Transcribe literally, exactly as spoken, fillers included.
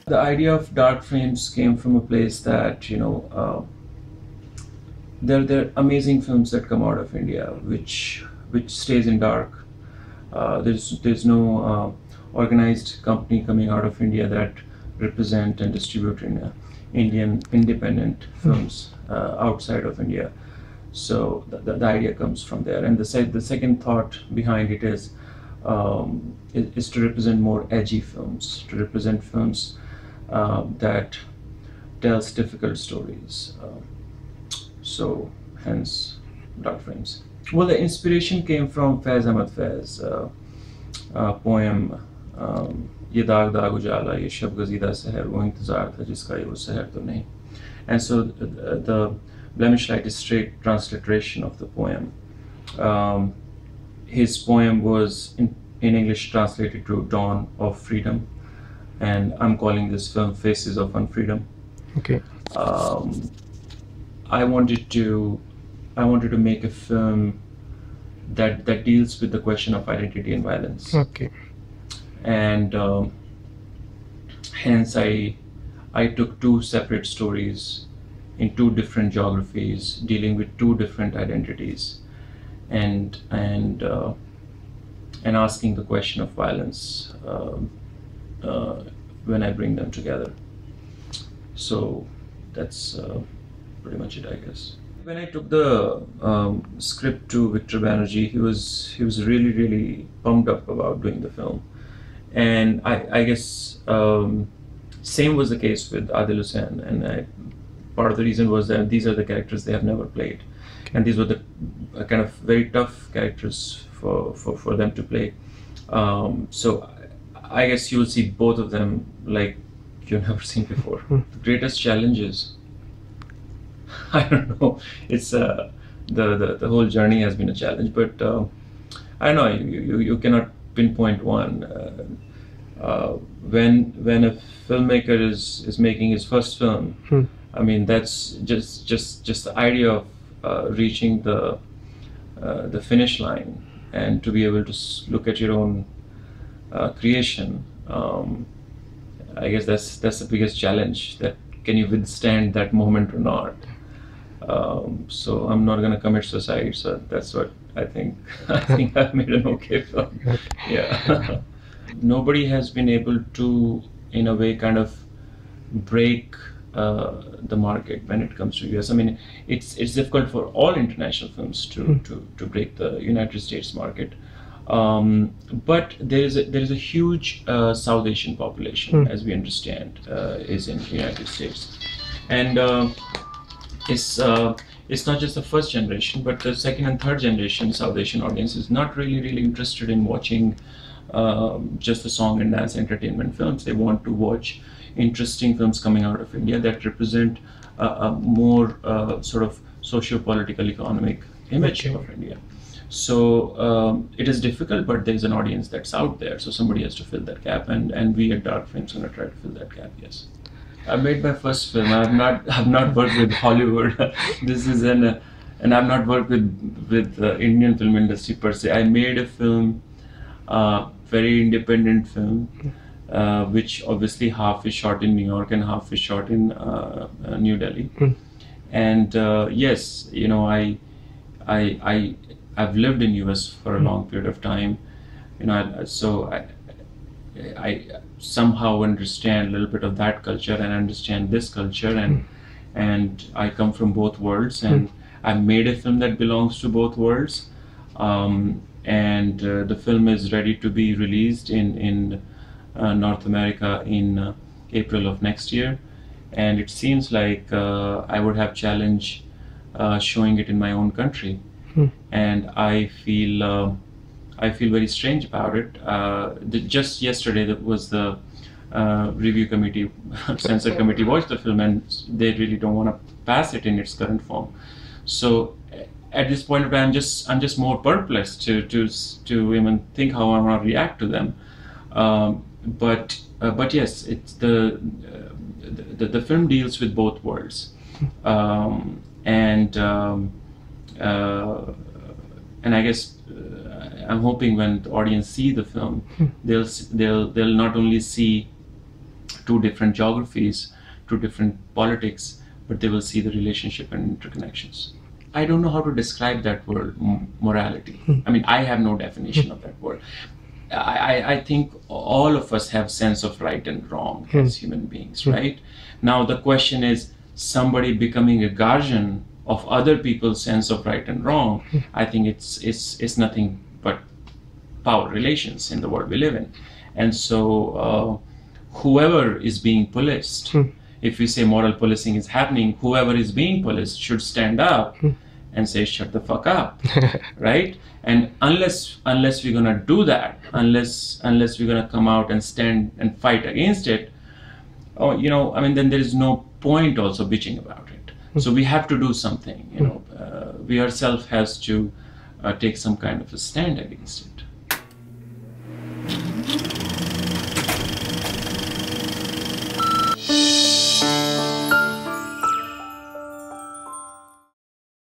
The idea of dark frames came from a place that, you know, uh, there, there are amazing films that come out of India, which which stays in dark. Uh, there's there's no uh, organized company coming out of India that represent and distribute in, uh, Indian independent films uh, outside of India. So the, the, the idea comes from there. And the se the second thought behind it is, um, is is to represent more edgy films, to represent films uh, that tells difficult stories. Uh, so hence dark frames. Well, the inspiration came from Faiz Ahmad Faiz uh, uh, poem um, ये दाग दाग उजाला ये शब गजीदा सहर वो इंतजार था जिसका ये वो सहर तो नहीं. And so the, the Blemish Light is straight transliteration of the poem. Um, his poem was in, in English translated to Dawn of Freedom, and I'm calling this film Faces of Unfreedom. Okay. Um, I wanted to I wanted to make a film that that deals with the question of identity and violence. Okay. And um, hence I I took two separate stories in two different geographies, dealing with two different identities, and and uh, and asking the question of violence uh, uh, when I bring them together. So that's uh, pretty much it, I guess. When I took the um, script to Victor Banerjee, he was he was really really pumped up about doing the film, and I I guess um, same was the case with Adil Hussain, and I, part of the reason was that these are the characters they have never played, and these were the uh, kind of very tough characters for for, for them to play. Um, so I guess you will see both of them like you've never seen before. The greatest challenges, I don't know. It's uh, the, the the whole journey has been a challenge, but uh, I know you, you you cannot pinpoint one. Uh, uh, when when a filmmaker is is making his first film, Hmm. I mean that's just just just the idea of uh, reaching the uh, the finish line and to be able to s look at your own uh, creation. Um, I guess that's that's the biggest challenge. That can you withstand that moment or not? Um, so I'm not gonna commit suicide. So that's what I think. I think I've made an okay film. Yeah. Nobody has been able to, in a way, kind of break uh, the market when it comes to U S. I mean, it's it's difficult for all international films to Mm. to to break the United States market. Um, but there is a, there is a huge uh, South Asian population, Mm. as we understand, uh, is in the United States, and uh, it's uh, it's not just the first generation, but the second and third generation South Asian audience is not really really interested in watching um, just the song and dance entertainment films. They want to watch interesting films coming out of India that represent a, a more uh, sort of socio-political economic image Okay. of India. So um, it is difficult, but there is an audience that's out there. So somebody has to fill that gap, and and we at Dark Frames are going to try to fill that gap. Yes, I made my first film. I have not I have not worked with Hollywood. This is an uh, and I've not worked with with the Indian film industry per se. I made a film, uh, very independent film, uh, which obviously half is shot in New York and half is shot in uh, uh, New Delhi. Mm. And uh, yes, you know, I I I. I've lived in U S for a long period of time, you know, I, so I, I somehow understand a little bit of that culture and understand this culture, and and I come from both worlds, and I made a film that belongs to both worlds, um, and uh, the film is ready to be released in in uh, North America in uh, April of next year, and it seems like uh, I would have challenge uh, showing it in my own country. And I feel uh, I feel very strange about it. Uh, the, just yesterday, that was the uh, review committee, censor committee watched the film, and they really don't want to pass it in its current form. So at this point of time, I'm just I'm just more perplexed to to to even think how I want to react to them. Um, but uh, but yes, it's the, uh, the the film deals with both worlds, um, and. Um, Uh, and I guess uh, I'm hoping when the audience see the film, they'll they'll they'll not only see two different geographies, two different politics, but they will see the relationship and interconnections. I don't know how to describe that word, m- morality. I mean, I have no definition of that word. I, I, I think all of us have sense of right and wrong as human beings, right? Now the question is, somebody becoming a guardian of other people's sense of right and wrong, I think it's it's it's nothing but power relations in the world we live in. And so uh, whoever is being policed, if we say moral policing is happening, whoever is being policed should stand up and say, shut the fuck up, right? And unless unless we're gonna do that, unless unless we're gonna come out and stand and fight against it, oh, you know, I mean, then there is no point also bitching about it. So we have to do something, you know. Uh, we ourselves has to uh, take some kind of a stand against it.